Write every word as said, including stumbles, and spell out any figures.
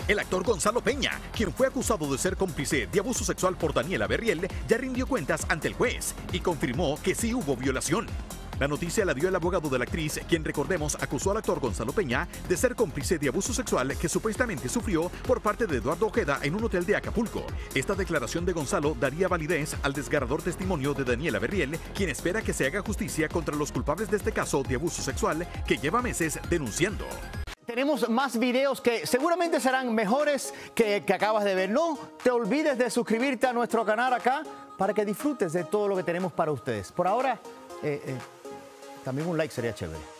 El actor Gonzalo Peña, quien fue acusado de ser cómplice de abuso sexual por Daniela Berriel, ya rindió cuentas ante el juez y confirmó que sí hubo violación. La noticia la dio el abogado de la actriz, quien, recordemos, acusó al actor Gonzalo Peña de ser cómplice de abuso sexual que supuestamente sufrió por parte de Eduardo Ojeda en un hotel de Acapulco. Esta declaración de Gonzalo daría validez al desgarrador testimonio de Daniela Berriel, quien espera que se haga justicia contra los culpables de este caso de abuso sexual que lleva meses denunciando. Tenemos más videos que seguramente serán mejores que, que acabas de ver. No te olvides de suscribirte a nuestro canal acá para que disfrutes de todo lo que tenemos para ustedes. Por ahora, eh, eh, también un like sería chévere.